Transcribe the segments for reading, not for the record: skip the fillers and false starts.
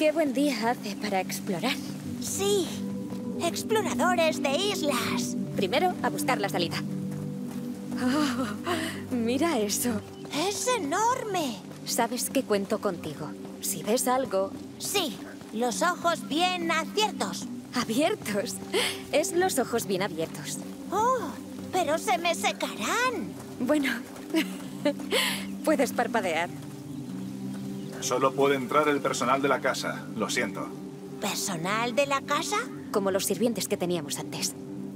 Qué buen día hace para explorar. Sí, exploradores de islas. Primero, a buscar la salida. Oh, mira eso. ¡Es enorme! Sabes que cuento contigo. Si ves algo... Sí, los ojos bien abiertos. ¿Abiertos? Es los ojos bien abiertos. ¡Oh! ¡Pero se me secarán! Bueno, puedes parpadear. Solo puede entrar el personal de la casa. Lo siento. ¿Personal de la casa? Como los sirvientes que teníamos antes.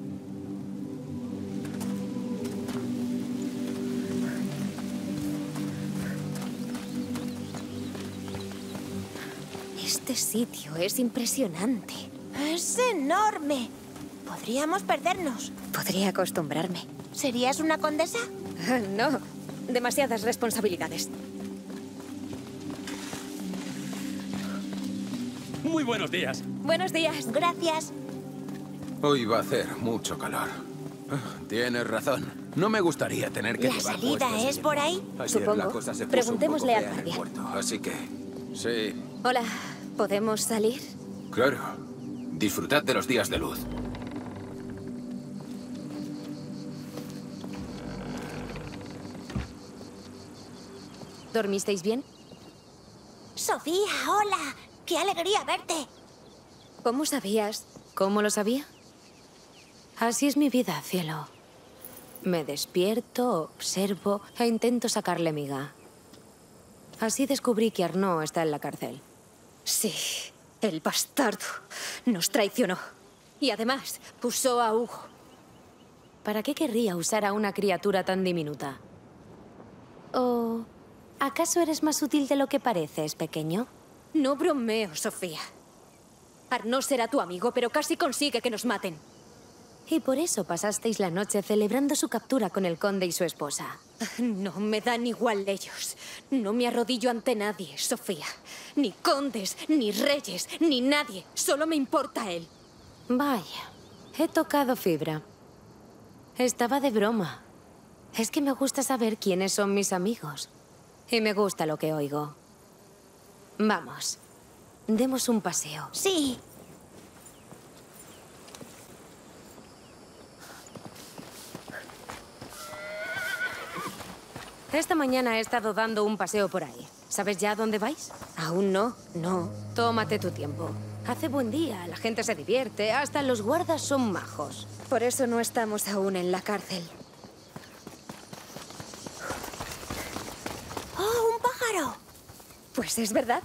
Este sitio es impresionante. ¡Es enorme! Podríamos perdernos. Podría acostumbrarme. ¿Serías una condesa? No, demasiadas responsabilidades. Muy buenos días. Buenos días. Gracias. Hoy va a hacer mucho calor. Tienes razón. No me gustaría tener que ¿La llevar salida puestas es de por invierno. ahí? Ayer Supongo. la cosa se puso Preguntémosle un al poco fea en el guardia. puerto, así que... Sí, Hola, ¿podemos salir? claro. Disfrutad de los días de luz. ¿Dormisteis bien? Sofía, hola. ¡Qué alegría verte! ¿Cómo sabías? ¿Cómo lo sabía? Así es mi vida, cielo. Me despierto, observo e intento sacarle miga. Así descubrí que Arnaud está en la cárcel. Sí, el bastardo nos traicionó. Y además puso a Hugo. ¿Para qué querría usar a una criatura tan diminuta? ¿O acaso eres más útil de lo que pareces, pequeño? No bromeo, Sofía. Arnaud será tu amigo, pero casi consigue que nos maten. Y por eso pasasteis la noche celebrando su captura con el conde y su esposa. No me dan igual ellos. No me arrodillo ante nadie, Sofía. Ni condes, ni reyes, ni nadie. Solo me importa él. Vaya, he tocado fibra. Estaba de broma. Es que me gusta saber quiénes son mis amigos. Y me gusta lo que oigo. Vamos, demos un paseo. Sí. Esta mañana he estado dando un paseo por ahí. ¿Sabes ya a dónde vais? Aún no, no. Tómate tu tiempo. Hace buen día, la gente se divierte, hasta los guardas son majos. Por eso no estamos aún en la cárcel. ¡Oh, un pájaro! Pues es verdad.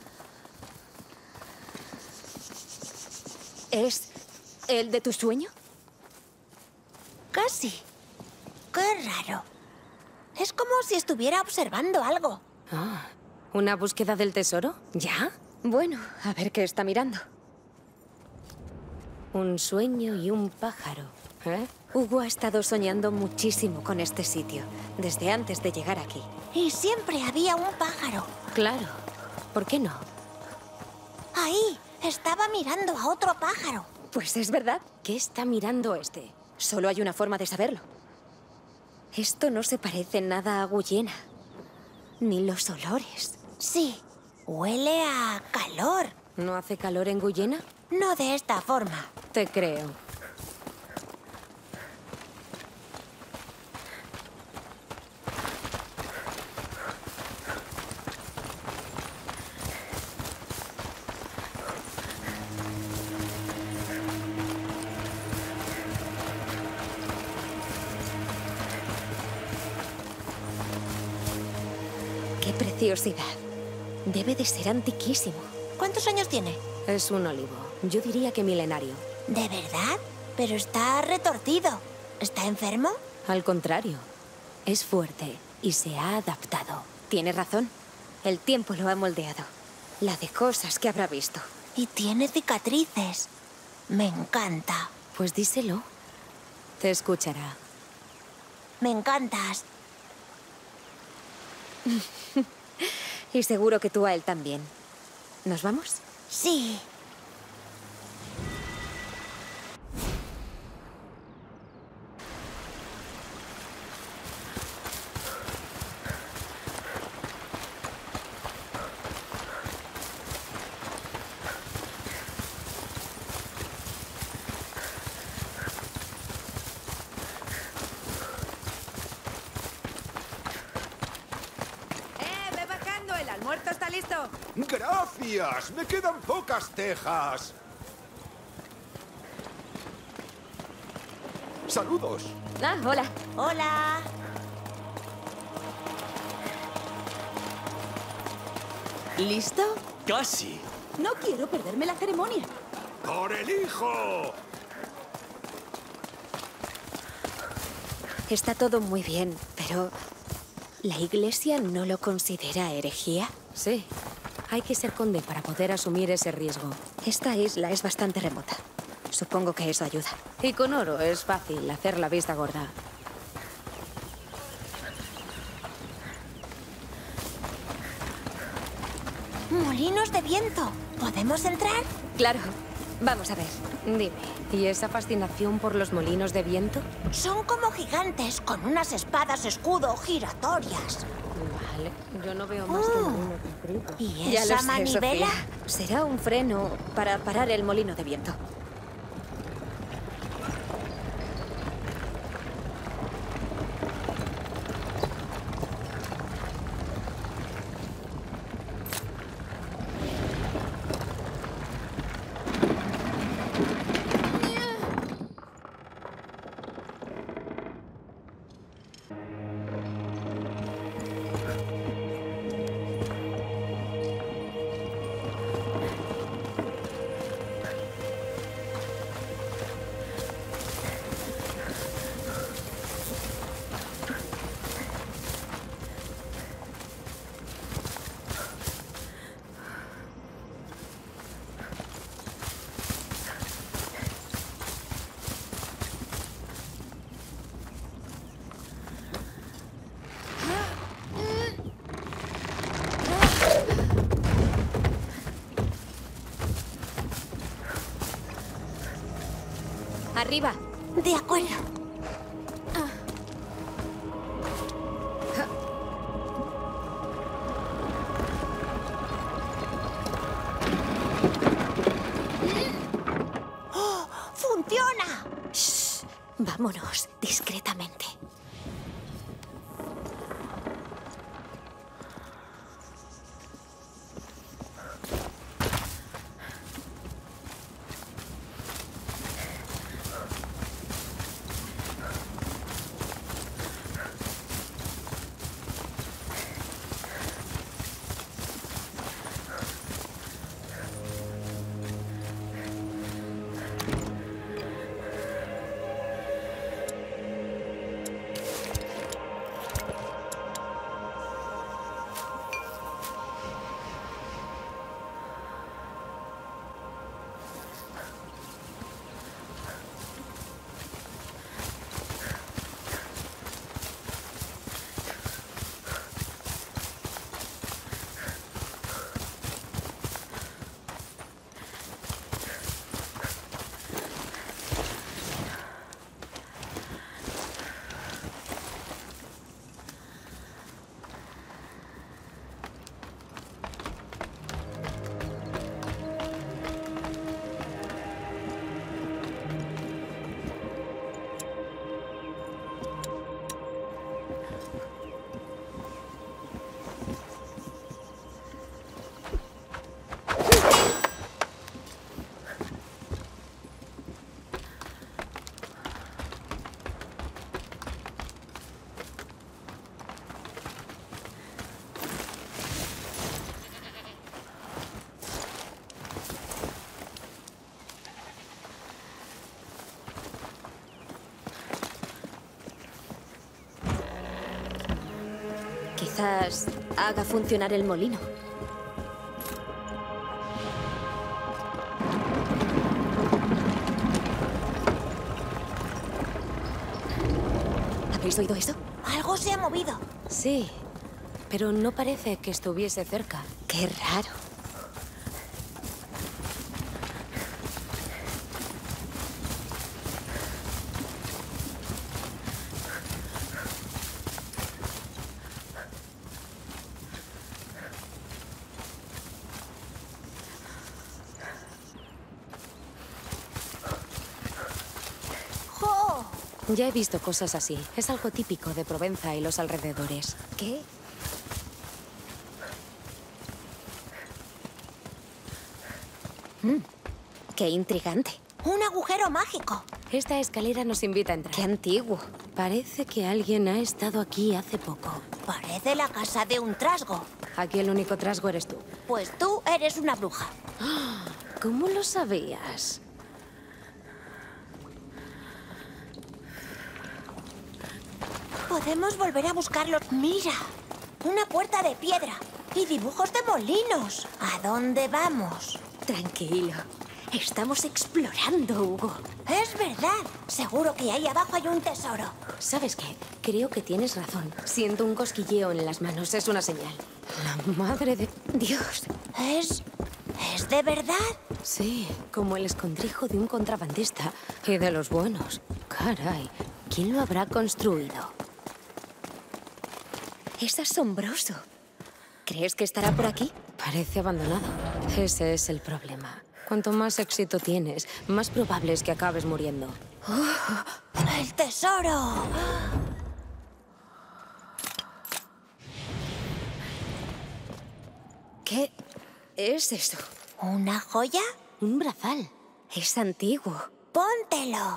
¿Es el de tu sueño? Casi. ¡Qué raro! Es como si estuviera observando algo. Ah, ¿una búsqueda del tesoro? ¿Ya? Bueno, a ver qué está mirando. Un sueño y un pájaro, ¿eh? Hugo ha estado soñando muchísimo con este sitio, desde antes de llegar aquí. Y siempre había un pájaro. Claro. ¿Por qué no? Ahí, estaba mirando a otro pájaro. Pues es verdad. ¿Qué está mirando este? Solo hay una forma de saberlo. Esto no se parece nada a Guyena. Ni los olores. Sí, huele a calor. ¿No hace calor en Guyena? No de esta forma. Te creo. ¡Qué preciosidad! Debe de ser antiquísimo. ¿Cuántos años tiene? Es un olivo. Yo diría que milenario. ¿De verdad? Pero está retorcido. ¿Está enfermo? Al contrario, es fuerte y se ha adaptado. Tiene razón. El tiempo lo ha moldeado. La de cosas que habrá visto. Y tiene cicatrices. Me encanta. Pues díselo. Te escuchará. Me encantas. Y seguro que tú a él también. ¿Nos vamos? Sí. el almuerzo está listo. ¡Gracias! Me quedan pocas tejas. ¡Saludos! Ah, hola. Hola. ¿Listo? ¡Casi! No quiero perderme la ceremonia. ¡Por el hijo! Está todo muy bien, pero... ¿la iglesia no lo considera herejía? Sí. Hay que ser conde para poder asumir ese riesgo. Esta isla es bastante remota. Supongo que eso ayuda. Y con oro es fácil hacer la vista gorda. Molinos de viento. ¿Podemos entrar? Claro. Vamos a ver. Dime, ¿y esa fascinación por los molinos de viento? Son como gigantes con unas espadas escudo giratorias. Vale, yo no veo más que molinos de trigo. ¿Y Ya esa lo sé, manivela? Sofía. Será un freno para parar el molino de viento. Arriba. De acuerdo. ¡Oh! ¡Funciona! Shh. Vámonos, discretamente. Quizás haga funcionar el molino. ¿Habéis oído eso? Algo se ha movido. Sí, pero no parece que estuviese cerca. Qué raro. ¡Jo! Ya he visto cosas así. Es algo típico de Provenza y los alrededores. ¿Qué? Qué intrigante. Un agujero mágico. Esta escalera nos invita a entrar. Qué antiguo. Parece que alguien ha estado aquí hace poco. Parece la casa de un trasgo. Aquí el único trasgo eres tú. Pues tú eres una bruja. ¿Cómo lo sabías? Podemos volver a buscarlo. Mira, una puerta de piedra y dibujos de molinos. ¿A dónde vamos? Tranquilo. Estamos explorando, Hugo. Es verdad. Seguro que ahí abajo hay un tesoro. ¿Sabes qué? Creo que tienes razón. Siento un cosquilleo en las manos. Es una señal. La madre de Dios. ¿Es de verdad? Sí, como el escondrijo de un contrabandista. Y de los buenos. Caray, ¿quién lo habrá construido? Es asombroso. ¿Crees que estará por aquí? Parece abandonado. Ese es el problema. Cuanto más éxito tienes, más probable es que acabes muriendo. ¡El tesoro! ¿Qué es eso? ¿Una joya? Un brazal. Es antiguo. ¡Póntelo!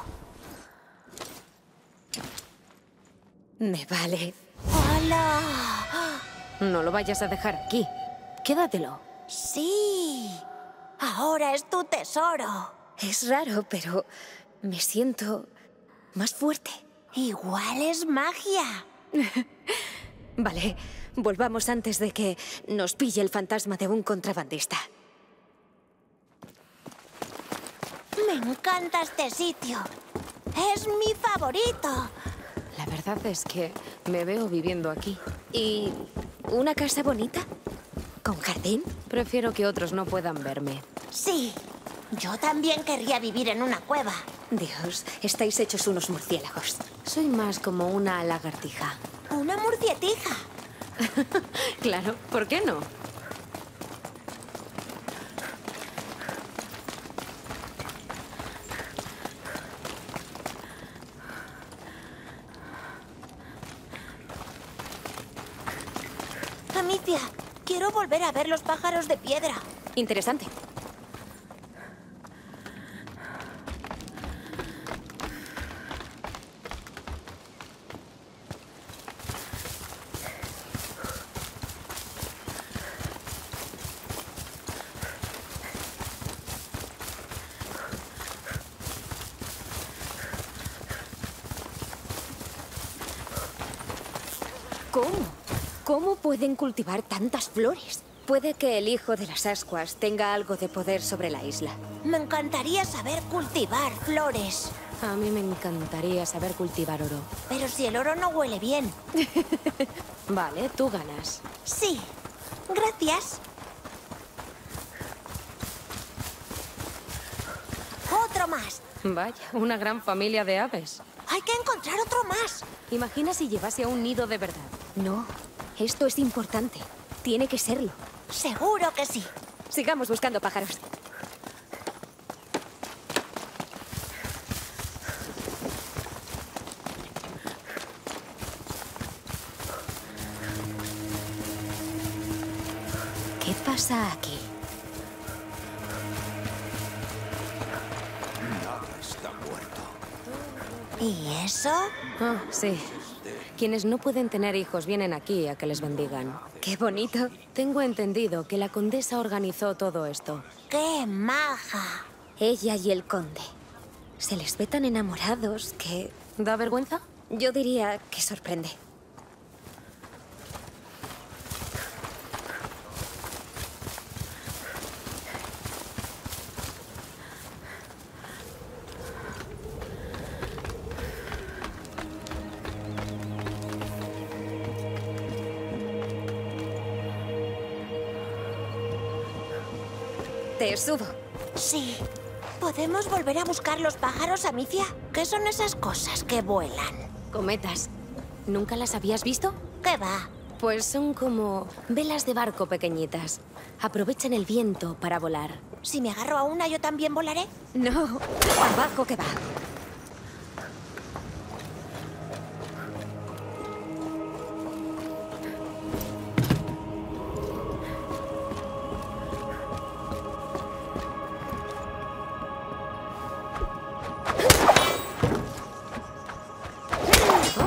Me vale. ¡Hola! No lo vayas a dejar aquí. Quédatelo. ¡Sí! Ahora es tu tesoro. Es raro, pero me siento más fuerte. Igual es magia. Vale, volvamos antes de que nos pille el fantasma de un contrabandista. Me encanta este sitio. Es mi favorito. La verdad es que me veo viviendo aquí. ¿Y una casa bonita? ¿Con jardín? Prefiero que otros no puedan verme. Sí, yo también querría vivir en una cueva. Dios, estáis hechos unos murciélagos. Soy más como una lagartija. Una murcietija. Claro, ¿por qué no? Amicia, quiero volver a ver los pájaros de piedra. Interesante. ¿Cómo? ¿Cómo pueden cultivar tantas flores? Puede que el hijo de las ascuas tenga algo de poder sobre la isla. Me encantaría saber cultivar flores. A mí me encantaría saber cultivar oro. Pero si el oro no huele bien. Vale, tú ganas. Sí, gracias. Otro más. Vaya, una gran familia de aves. Hay que encontrar otro más. Imagina si llevase a un nido de verdad. No, esto es importante. Tiene que serlo. Seguro que sí. Sigamos buscando pájaros. ¿Qué pasa aquí? Está muerto. ¿Y eso? Ah, sí. Quienes no pueden tener hijos vienen aquí a que les bendigan. ¡Qué bonito! Tengo entendido que la condesa organizó todo esto. ¡Qué maja! Ella y el conde. Se les ve tan enamorados que... ¿Da vergüenza? Yo diría que sorprende. Te subo. Sí. ¿Podemos volver a buscar los pájaros, Amicia? ¿Qué son esas cosas que vuelan? Cometas. ¿Nunca las habías visto? ¿Qué va? Pues son como velas de barco pequeñitas. Aprovechan el viento para volar. Si me agarro a una, ¿yo también volaré? No, abajo que va.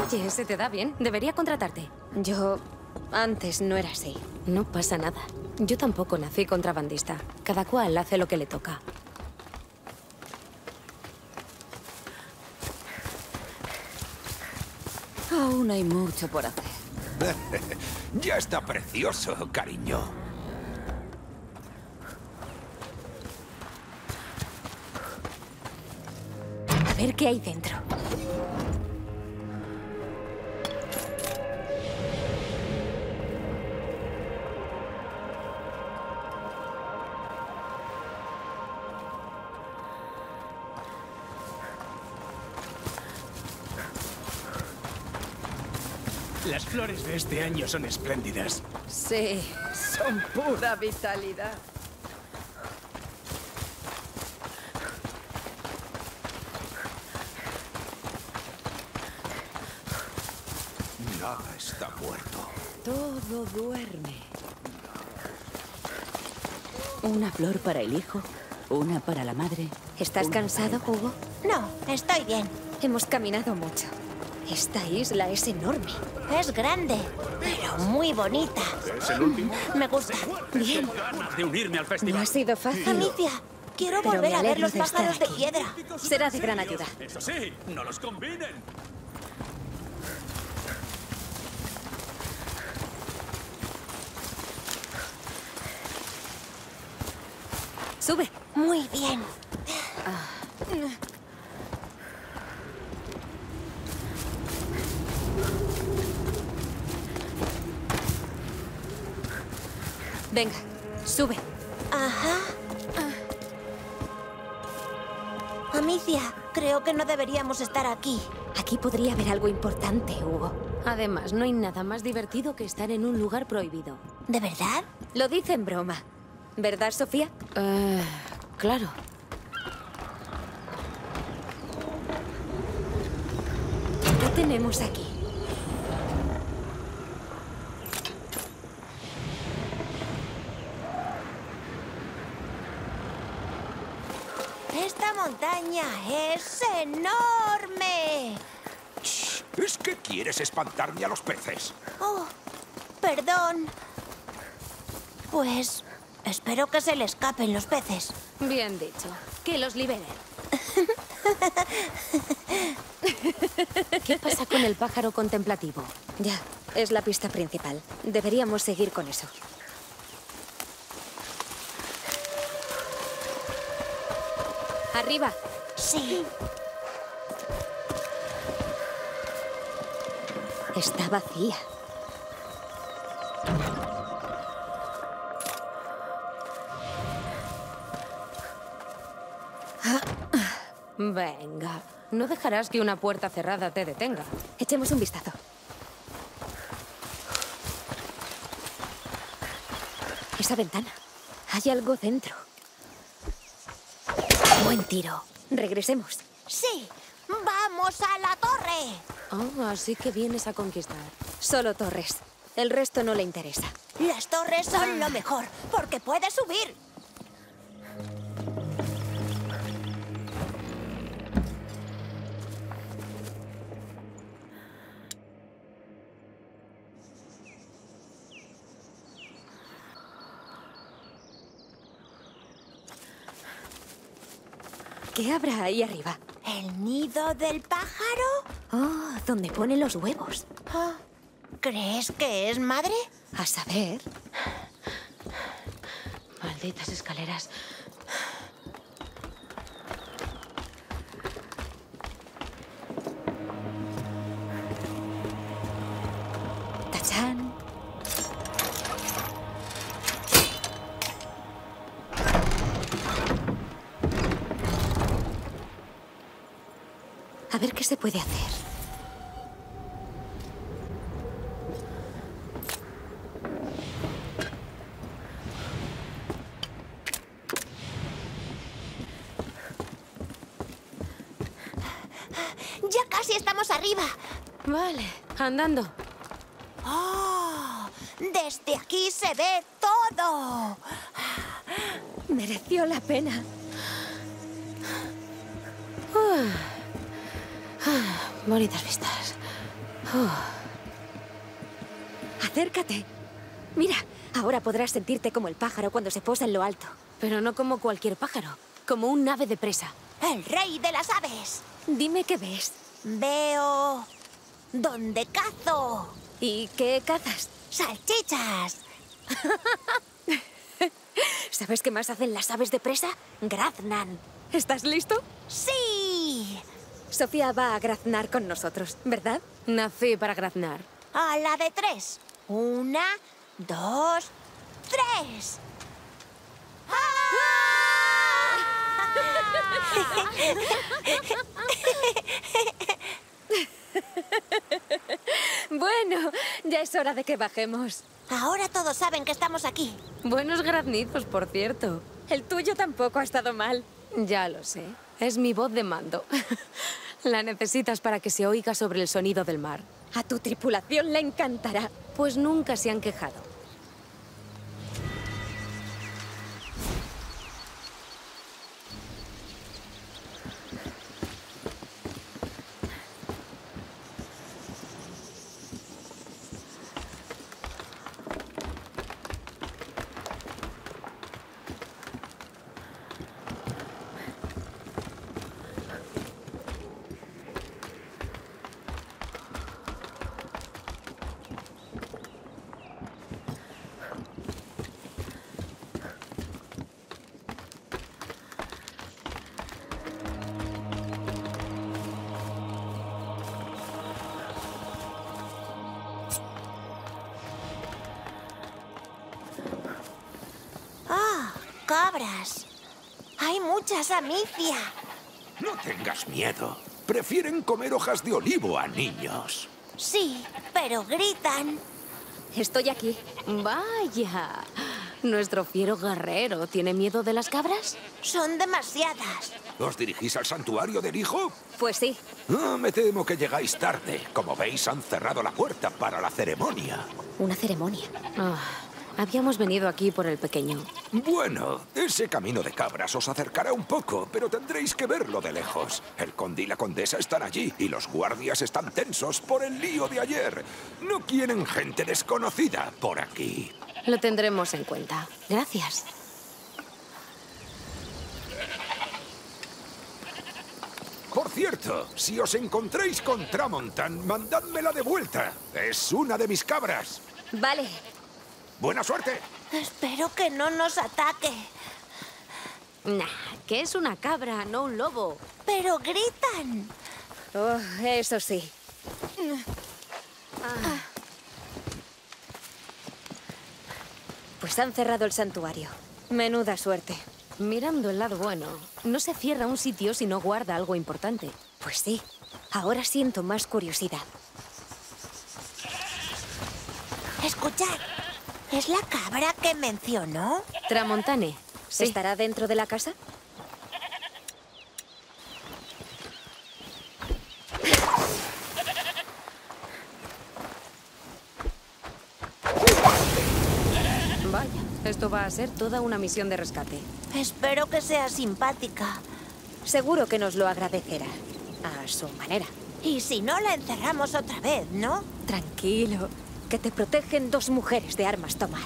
Oye, se te da bien. Debería contratarte. Yo antes no era así. No pasa nada. Yo tampoco nací contrabandista. Cada cual hace lo que le toca. Aún hay mucho por hacer. Ya está precioso, cariño. A ver qué hay dentro. Las flores de este año son espléndidas. Sí, son pura vitalidad. Naga está muerto. Todo duerme. Una flor para el hijo, una para la madre. ¿Estás una cansado, para el Hugo? No, estoy bien. Hemos caminado mucho. Esta isla es enorme. Es grande, pero muy bonita. ¿Es el último? Me gusta. Bien. Ganas de unirme al No festival. ha sido fácil. Amicia, quiero Pero volver me a ver alegro los de estar pájaros de aquí. piedra. Será de gran ayuda. Eso sí, no los combinen. Sube. Muy bien. Venga, sube. Ajá. Amicia, creo que no deberíamos estar aquí. Aquí podría haber algo importante, Hugo. Además, no hay nada más divertido que estar en un lugar prohibido. ¿De verdad? Lo dice en broma. ¿Verdad, Sofía? Claro. ¿Qué tenemos aquí? Esta montaña es enorme. ¿Es que quieres espantarme a los peces? Oh, perdón. Pues espero que se le escapen los peces. Bien dicho. Que los liberen. ¿Qué pasa con el pájaro contemplativo? Ya, es la pista principal. Deberíamos seguir con eso. Arriba. Sí. Está vacía. Venga. No dejarás que una puerta cerrada te detenga. Echemos un vistazo. Esa ventana. Hay algo dentro. Buen tiro. Regresemos. Sí. ¡Vamos a la torre! Oh, así que vienes a conquistar. Solo torres. El resto no le interesa. Las torres son lo mejor, porque puedes subir. ¿Qué habrá ahí arriba? ¿El nido del pájaro? Oh, donde pone los huevos. Ah, ¿crees que es madre? A saber. Malditas escaleras. Tachán. A ver qué se puede hacer. Ya casi estamos arriba. Vale, andando. ¡Oh! Desde aquí se ve todo. Mereció la pena. Bonitas vistas. Acércate. Mira, ahora podrás sentirte como el pájaro cuando se posa en lo alto. Pero no como cualquier pájaro, como un ave de presa. ¡El rey de las aves! Dime qué ves. Veo... ¿dónde cazo? ¿Y qué cazas? ¡Salchichas! ¿Sabes qué más hacen las aves de presa? ¡Graznan! ¿Estás listo? ¡Sí! Sofía va a graznar con nosotros, ¿verdad? Nací para graznar. A la de 3. 1, 2, 3. Bueno, ya es hora de que bajemos. Ahora todos saben que estamos aquí. Buenos graznizos, por cierto. El tuyo tampoco ha estado mal. Ya lo sé. Es mi voz de mando. La necesitas para que se oiga sobre el sonido del mar. A tu tripulación le encantará. Pues nunca se han quejado. Cabras. Hay muchas, Amicia. No tengas miedo. Prefieren comer hojas de olivo a niños. Sí, pero gritan. Estoy aquí. Vaya. ¿Nuestro fiero guerrero tiene miedo de las cabras? Son demasiadas. ¿Os dirigís al santuario del hijo? Pues sí. Me temo que llegáis tarde. Como veis, han cerrado la puerta para la ceremonia. Una ceremonia. Habíamos venido aquí por el pequeño. Bueno, ese camino de cabras os acercará un poco, pero tendréis que verlo de lejos. El conde y la condesa están allí y los guardias están tensos por el lío de ayer. No quieren gente desconocida por aquí. Lo tendremos en cuenta. Gracias. Por cierto, si os encontréis con Tramontan, mandádmela de vuelta. Es una de mis cabras. Vale. ¡Buena suerte! Espero que no nos ataque. Nah, que es una cabra, no un lobo. Pero gritan. Oh, eso sí. Pues han cerrado el santuario. Menuda suerte. Mirando el lado bueno, no se cierra un sitio si no guarda algo importante. Pues sí. Ahora siento más curiosidad. Escuchad. ¿Es la cabra que mencionó? Tramontane. Sí. ¿Estará dentro de la casa? Vaya, esto va a ser toda una misión de rescate. Espero que sea simpática. Seguro que nos lo agradecerá. A su manera. Y si no, la encerramos otra vez, ¿no? Tranquilo. Que te protegen 2 mujeres de armas tomar.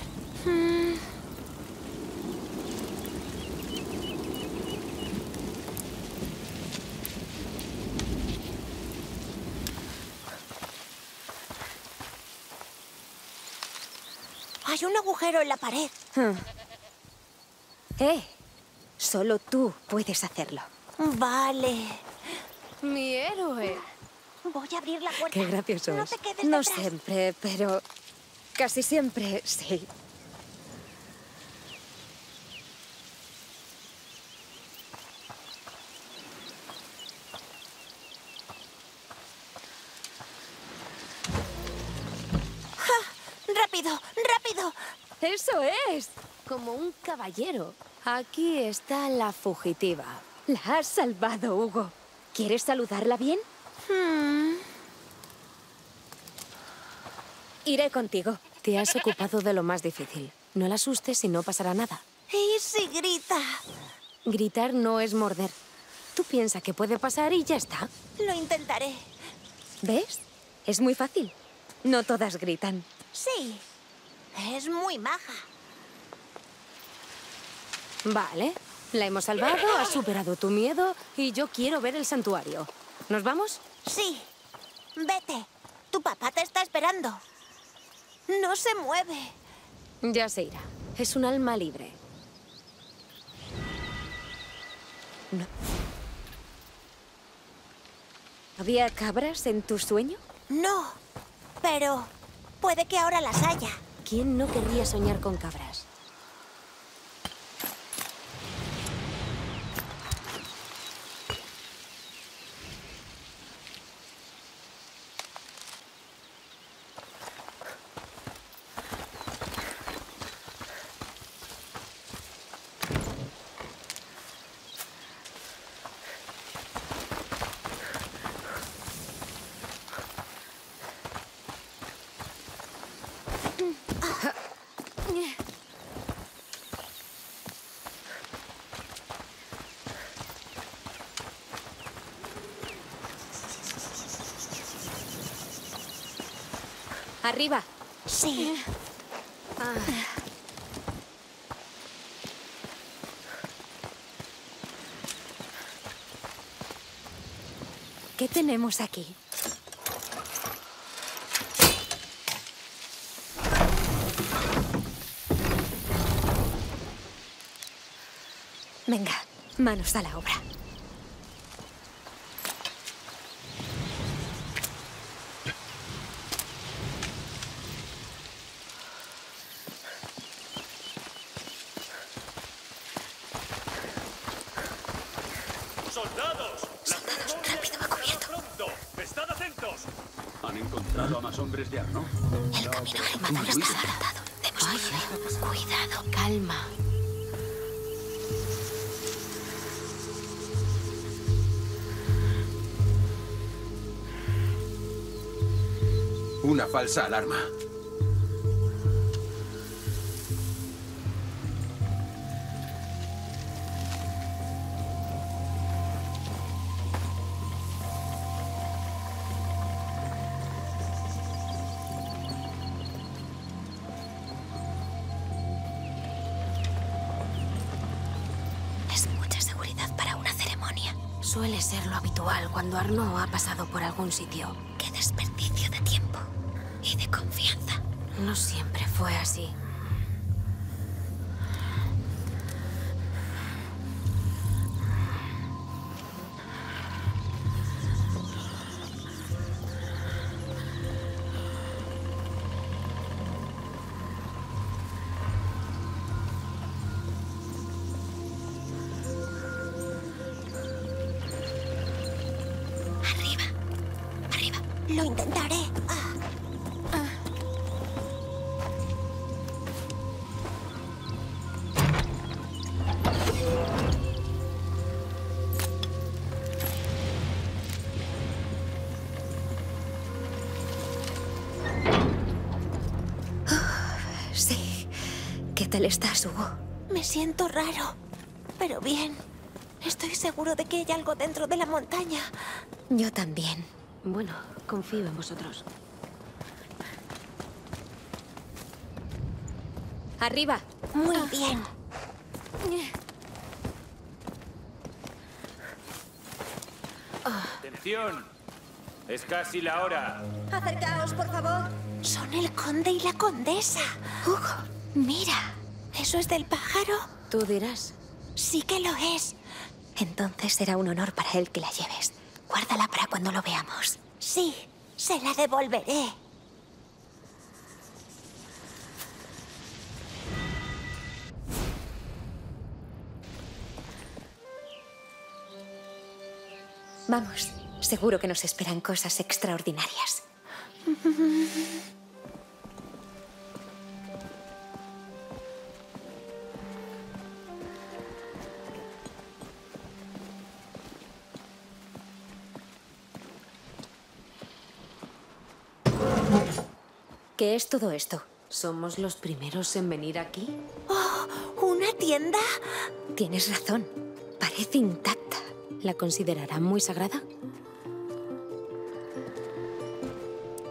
Hay un agujero en la pared. Solo tú puedes hacerlo. Vale. Mi héroe. Voy a abrir la puerta. Qué gracioso No es. te quedes No detrás. siempre, pero casi siempre sí. ¡Rápido! ¡Rápido! ¡Eso es! Como un caballero. Aquí está la fugitiva. La has salvado, Hugo. ¿Quieres saludarla bien? Iré contigo. Te has ocupado de lo más difícil. No la asustes y no pasará nada. ¿Y si grita? Gritar no es morder. Tú piensa que puede pasar y ya está. Lo intentaré. ¿Ves? Es muy fácil. No todas gritan. Sí, es muy maja. Vale. La hemos salvado, has superado tu miedo y yo quiero ver el santuario. ¿Nos vamos? Sí, vete. Tu papá te está esperando. No se mueve. Ya se irá. Es un alma libre. No. ¿Había cabras en tu sueño? No, pero puede que ahora las haya. ¿Quién no querría soñar con cabras? Arriba. Sí. ¿Qué tenemos aquí? Venga, manos a la obra. ¡Soldados! Rápido, va cubierto. ¡Pronto! ¡Estad atentos! ¿Han encontrado a más hombres de Arno? El camino al matador está cerrado. Debemos cuidado. Calma. Una falsa alarma. Es mucha seguridad para una ceremonia. Suele ser lo habitual cuando Arno ha pasado por algún sitio. Qué desperdicio de tiempo y de confianza. No siempre fue así. Arriba. Arriba. Lo intentaré. Sí. ¿Qué tal estás, Hugo? Me siento raro, pero bien. Estoy seguro de que hay algo dentro de la montaña. Yo también. Bueno, confío en vosotros. Arriba. Muy bien. ¡Atención! Es casi la hora. Acercaos, por favor. Son el conde y la condesa. Hugo, mira. ¿Eso es del pájaro? Tú dirás. Sí que lo es. Entonces será un honor para él que la lleves. Guárdala para cuando lo veamos. Sí, se la devolveré. Vamos. Seguro que nos esperan cosas extraordinarias. ¿Qué es todo esto? ¿Somos los primeros en venir aquí? Oh, ¿una tienda? Tienes razón. Parece intacta. ¿La considerarán muy sagrada?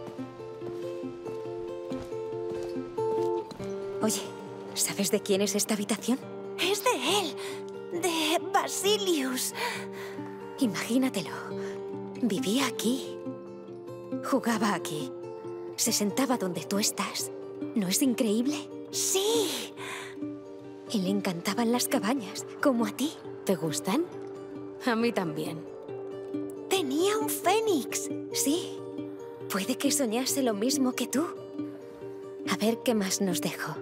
Oye, ¿sabes de quién es esta habitación? Es de él. De Basilius. Imagínatelo. Vivía aquí. Jugaba aquí. Se sentaba donde tú estás. ¿No es increíble? Sí. Y le encantaban las cabañas, como a ti. ¿Te gustan? A mí también. Tenía un fénix. Sí. Puede que soñase lo mismo que tú. A ver qué más nos dejó.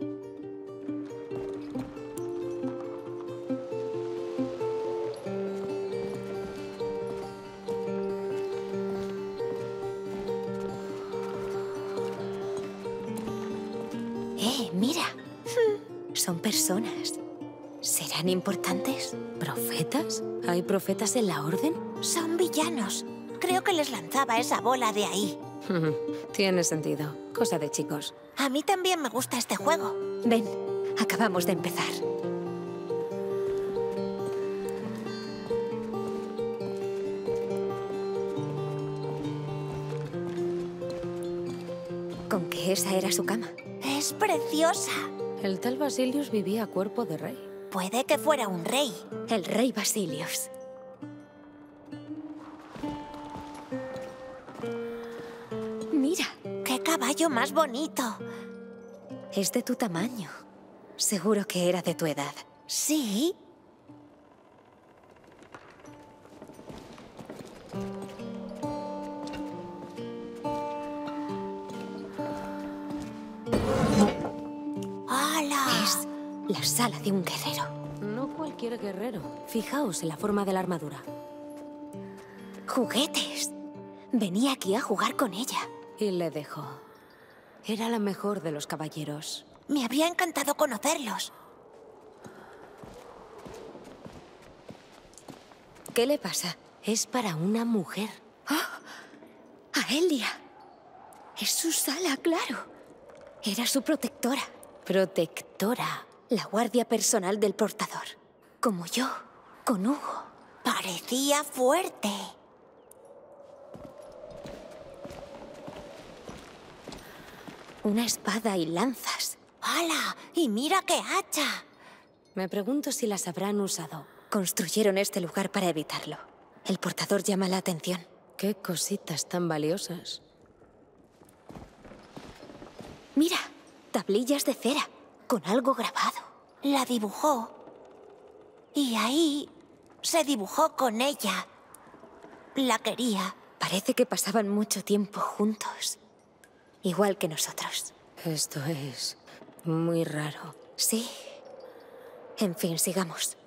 Mira. Son personas. ¿Serán importantes? ¿Profetas? ¿Hay profetas en la orden? Son villanos. Creo que les lanzaba esa bola de ahí. Tiene sentido. Cosa de chicos. A mí también me gusta este juego. Ven, acabamos de empezar. Con que esa era su cama. Es preciosa. El tal Basilius vivía a cuerpo de rey. Puede que fuera un rey. El rey Basilius. Mira. ¡Qué caballo más bonito! Es de tu tamaño. Seguro que era de tu edad. ¿Sí? ¡Hala! Es la sala de un guerrero. No cualquier guerrero. Fijaos en la forma de la armadura. ¡Juguetes! Venía aquí a jugar con ella. Y le dejó. Era la mejor de los caballeros. Me habría encantado conocerlos. ¿Qué le pasa? Es para una mujer. ¡Oh! ¡A Elia! Es su sala, claro. Era su protectora. Protectora. La guardia personal del portador. Como yo, con Hugo. Parecía fuerte. Una espada y lanzas. ¡Hala! ¡Y mira qué hacha! Me pregunto si las habrán usado. Construyeron este lugar para evitarlo. El portador llama la atención. Qué cositas tan valiosas. Mira, tablillas de cera, con algo grabado. La dibujó. Y ahí se dibujó con ella. La quería. Parece que pasaban mucho tiempo juntos. Igual que nosotros. Esto es muy raro. Sí. En fin, sigamos.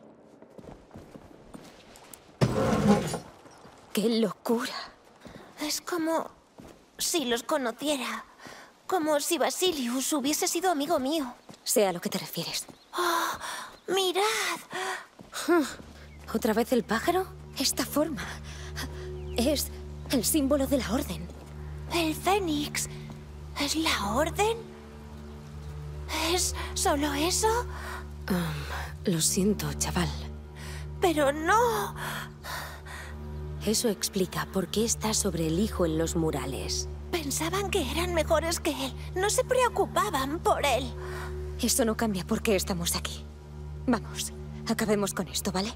¡Qué locura! Es como si los conociera. Como si Basilius hubiese sido amigo mío. Sé a lo que te refieres. ¡Oh! ¡Mirad! ¿Otra vez el pájaro? Esta forma es el símbolo de la orden. El fénix. ¿Es la orden? ¿Es solo eso? Lo siento, chaval. Pero no. Eso explica por qué está sobre el hijo en los murales. Pensaban que eran mejores que él. No se preocupaban por él. Eso no cambia por qué estamos aquí. Vamos, acabemos con esto, ¿vale?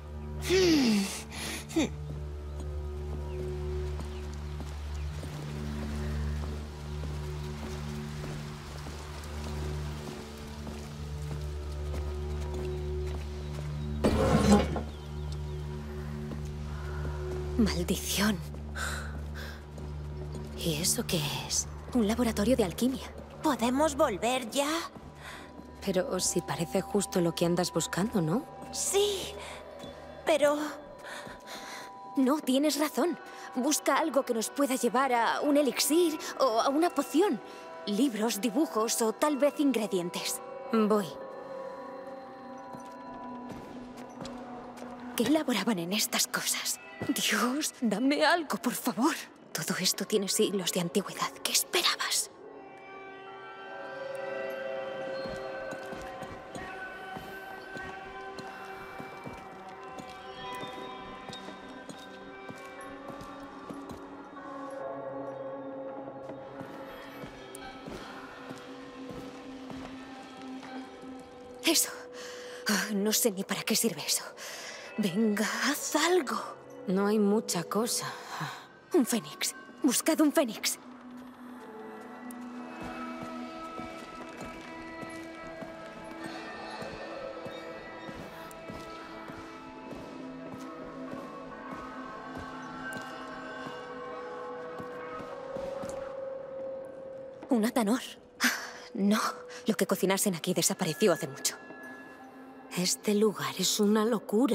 Maldición. ¿Y eso qué es? Un laboratorio de alquimia. ¿Podemos volver ya? Pero si parece justo lo que andas buscando, ¿no? Sí, pero... No, tienes razón. Busca algo que nos pueda llevar a un elixir o a una poción. Libros, dibujos o tal vez ingredientes. Voy. ¿Qué elaboraban en estas cosas? Dios, dame algo, por favor. Todo esto tiene siglos de antigüedad. ¿Qué esperabas? Eso. No sé ni para qué sirve eso. Venga, haz algo. No hay mucha cosa. Un fénix. Buscad un fénix. Un atanor. No, lo que cocinasen aquí desapareció hace mucho. Este lugar es una locura.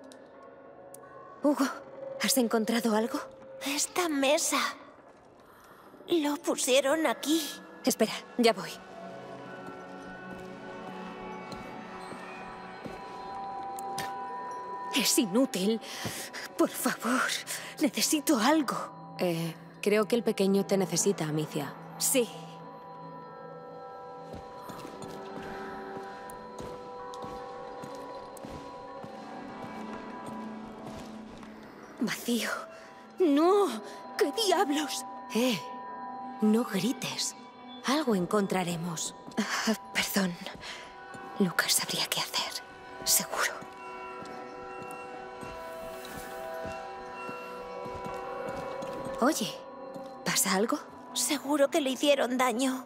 Hugo, ¿has encontrado algo? Esta mesa. Lo pusieron aquí. Espera, ya voy. Es inútil. Por favor, necesito algo. Creo que el pequeño te necesita, Amicia. Sí. Vacío. ¡No! ¿Qué diablos? No grites. Algo encontraremos. Perdón. Lucas sabría qué hacer. Seguro. Oye, ¿pasa algo? Seguro que le hicieron daño.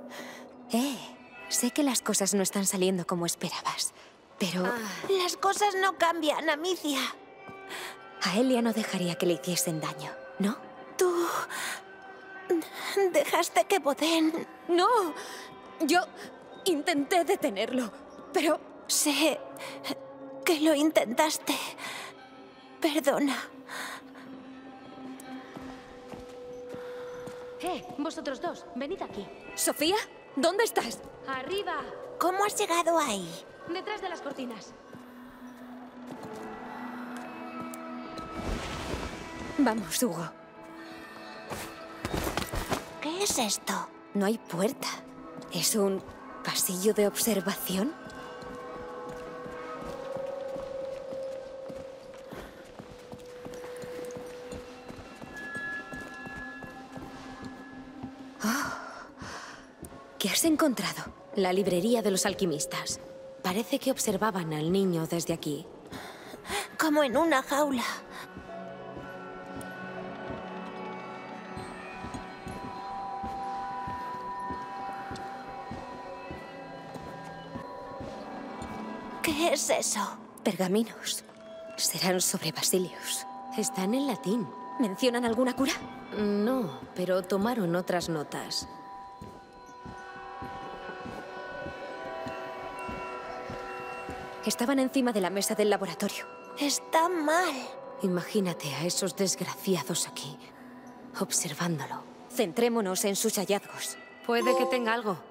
Sé que las cosas no están saliendo como esperabas, pero Las cosas no cambian, Amicia. a Elia no dejaría que le hiciesen daño, ¿no? Tú... dejaste que Boden... ¡No! Yo intenté detenerlo, pero... Sé que lo intentaste. Perdona. Vosotros dos, venid aquí. ¿Sofía? ¿Dónde estás? ¡Arriba! ¿Cómo has llegado ahí? Detrás de las cortinas. Vamos, Hugo. ¿Qué es esto? No hay puerta. ¿Es un pasillo de observación? ¿Qué has encontrado? La librería de los alquimistas. Parece que observaban al niño desde aquí. Como en una jaula. ¿Qué es eso? Pergaminos. Serán sobre Basilius. Están en latín. ¿Mencionan alguna cura? No, pero tomaron otras notas. Estaban encima de la mesa del laboratorio. Está mal. Imagínate a esos desgraciados aquí, observándolo. Centrémonos en sus hallazgos. Puede que tenga algo.